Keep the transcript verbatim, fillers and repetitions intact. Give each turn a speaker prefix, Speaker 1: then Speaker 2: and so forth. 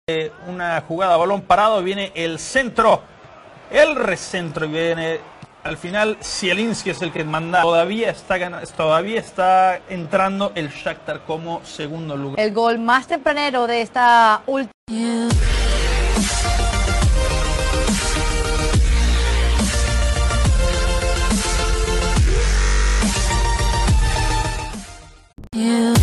Speaker 1: Eh, una jugada a balón parado, viene el centro, el recentro y viene al final Zielinski es el que manda. Todavía está ganando, todavía está entrando el Shakhtar como segundo lugar.
Speaker 2: El gol más tempranero de esta última.
Speaker 3: Yeah.